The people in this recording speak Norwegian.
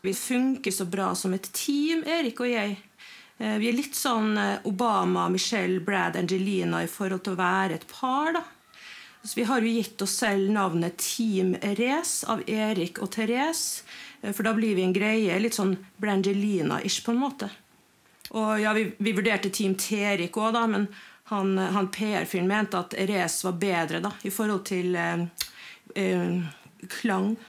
Vi funker så bra som et team, Erik og jeg. Vi litt sånn Obama, Michelle, Brad, Angelina i forhold til å være et par, da. Så vi har jo gitt oss selv navnet Team Race av Erik og Therese, for da blir vi en greie, litt sånn Brangelina-ish på en måte. Og ja, vi vurderte Team Terik også da, men han PR-fyren mente at Race var bedre da, i forhold til klang.